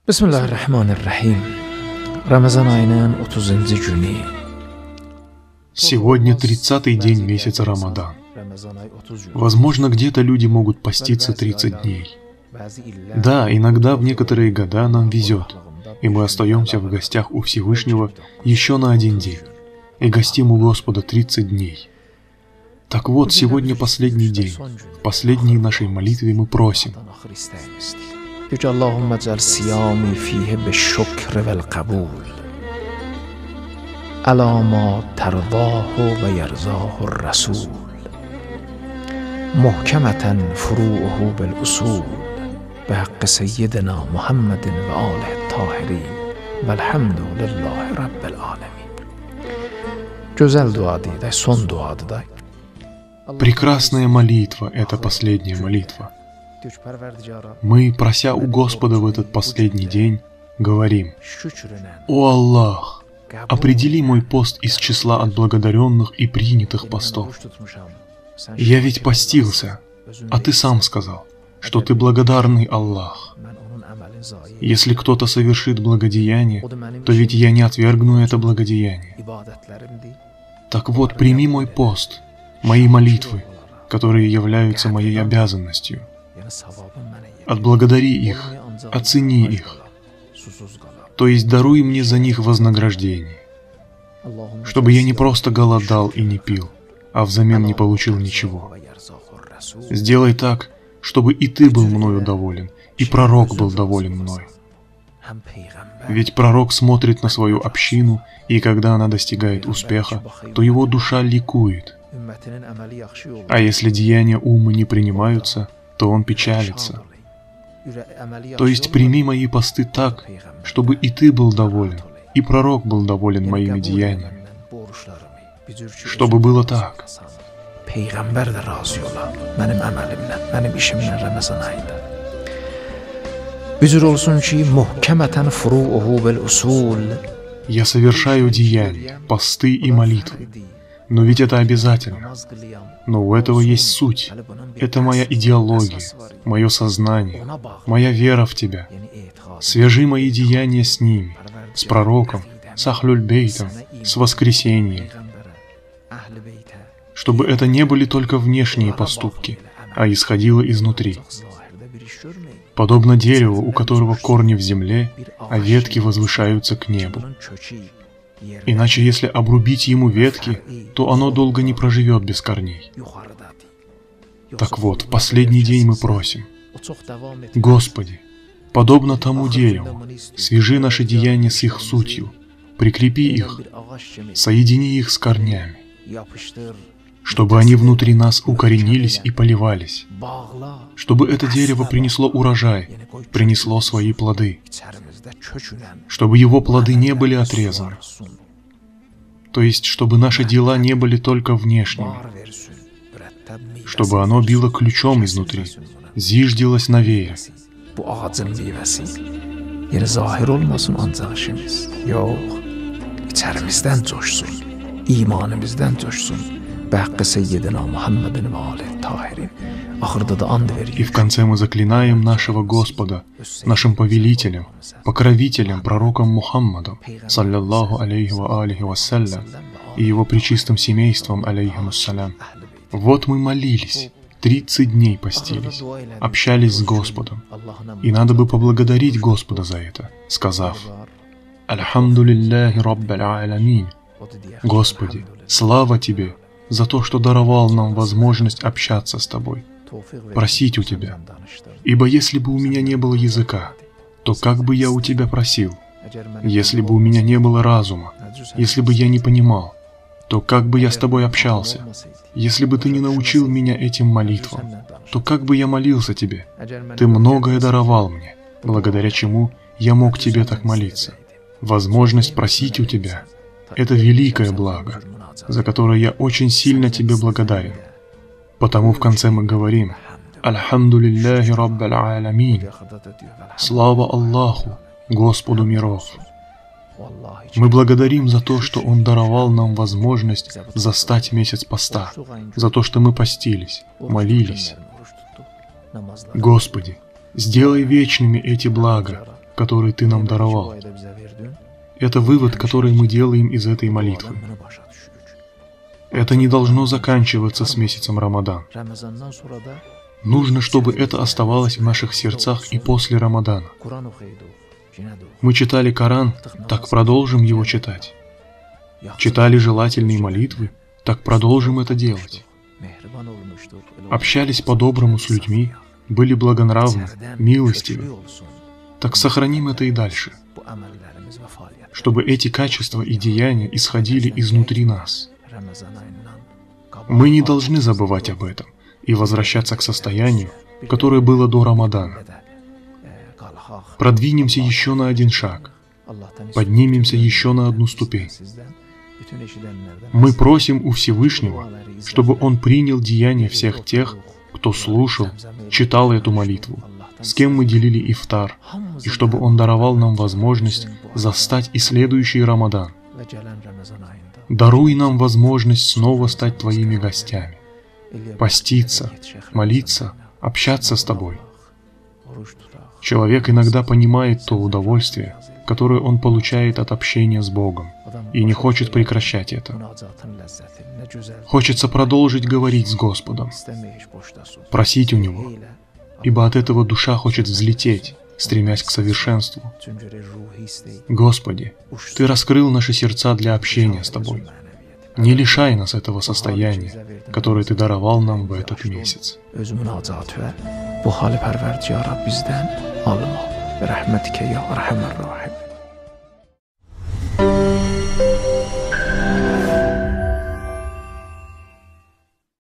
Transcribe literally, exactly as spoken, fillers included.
Бисмиллахир-рахманир-рахим. Рамазан айнын отузунчу günü. Сегодня тридцатый день месяца Рамадан. Возможно, где-то люди могут поститься тридцать дней. Да, иногда в некоторые года нам везет, и мы остаемся в гостях у Всевышнего еще на один день, и гостим у Господа тридцать дней. Так вот, сегодня последний день. В последней нашей молитве мы просим: اللهم اجعل صيامي فيه بالشكر والقبول على ما ترضاه ويرضاه الرسول محكمة فروعه بالأصول بحق سيدنا محمد وآله الطاهرين والحمد لله رب العالمين. Güzel duadır da, son duadır da. Прекрасная молитва — это последняя молитва. Мы, прося у Господа в этот последний день, говорим: «О Аллах, определи мой пост из числа отблагодаренных и принятых постов. Я ведь постился, а Ты сам сказал, что Ты благодарный Аллах. Если кто-то совершит благодеяние, то ведь я не отвергну это благодеяние. Так вот, прими мой пост, мои молитвы, которые являются моей обязанностью. Отблагодари их, оцени их, то есть даруй мне за них вознаграждение, чтобы я не просто голодал и не пил, а взамен не получил ничего. Сделай так, чтобы и Ты был мною доволен, и пророк был доволен мной. Ведь пророк смотрит на свою общину, и когда она достигает успеха, то его душа ликует. А если деяния ума не принимаются, то он печалится. То есть прими мои посты так, чтобы и Ты был доволен, и пророк был доволен моими деяниями. Чтобы было так. Я совершаю деяния, посты и молитвы. Но ведь это обязательно. Но у этого есть суть. Это моя идеология, мое сознание, моя вера в Тебя. Свяжи мои деяния с ними, с пророком, с Ахлюль-Бейтом, с воскресением. Чтобы это не были только внешние поступки, а исходило изнутри. Подобно дереву, у которого корни в земле, а ветки возвышаются к небу. Иначе, если обрубить ему ветки, то оно долго не проживет без корней. Так вот, в последний день мы просим: Господи, подобно тому дереву, свяжи наши деяния с их сутью, прикрепи их, соедини их с корнями, чтобы они внутри нас укоренились и поливались, чтобы это дерево принесло урожай, принесло свои плоды, чтобы его плоды не были отрезаны, то есть, чтобы наши дела не были только внешними, чтобы оно било ключом изнутри, зиждилось на вере. И в конце мы заклинаем нашего Господа, нашим повелителем, покровителем, пророком Мухаммадом, саллаллаху алейхи ва алихи вассалям, и его пречистым семейством, алейхимуссалям. Вот мы молились, тридцать дней постились, общались с Господом, и надо бы поблагодарить Господа за это, сказав: «Альхамдулиллахи раббаль аламин». Господи, слава Тебе за то, что даровал нам возможность общаться с Тобой, просить у Тебя. Ибо если бы у меня не было языка, то как бы я у Тебя просил? Если бы у меня не было разума, если бы я не понимал, то как бы я с Тобой общался? Если бы Ты не научил меня этим молитвам, то как бы я молился Тебе? Ты многое даровал мне, благодаря чему я мог Тебе так молиться. Возможность просить у Тебя — это великое благо, за которое я очень сильно Тебе благодарен. Потому в конце мы говорим: «Альхамдулиллахи раббаль аламин». Слава Аллаху, Господу миров. Мы благодарим за то, что Он даровал нам возможность застать месяц поста, за то, что мы постились, молились. Господи, сделай вечными эти блага, который Ты нам даровал. Это вывод, который мы делаем из этой молитвы. Это не должно заканчиваться с месяцем Рамадан. Нужно, чтобы это оставалось в наших сердцах и после Рамадана. Мы читали Коран, так продолжим его читать. Читали желательные молитвы, так продолжим это делать. Общались по-доброму с людьми, были благонравны, милостивы. Так сохраним это и дальше, чтобы эти качества и деяния исходили изнутри нас. Мы не должны забывать об этом и возвращаться к состоянию, которое было до Рамадана. Продвинемся еще на один шаг, поднимемся еще на одну ступень. Мы просим у Всевышнего, чтобы Он принял деяния всех тех, кто слушал, читал эту молитву, с кем мы делили ифтар, и чтобы Он даровал нам возможность застать и следующий Рамадан. Даруй нам возможность снова стать Твоими гостями, поститься, молиться, общаться с Тобой. Человек иногда понимает то удовольствие, которое он получает от общения с Богом, и не хочет прекращать это. Хочется продолжить говорить с Господом, просить у Него, ибо от этого душа хочет взлететь, стремясь к совершенству. Господи, Ты раскрыл наши сердца для общения с Тобой. Не лишай нас этого состояния, которое Ты даровал нам в этот месяц. Bu hali pərverdigarə bizdən alma. Bi rəhmətikə ya ərhəmər rahim.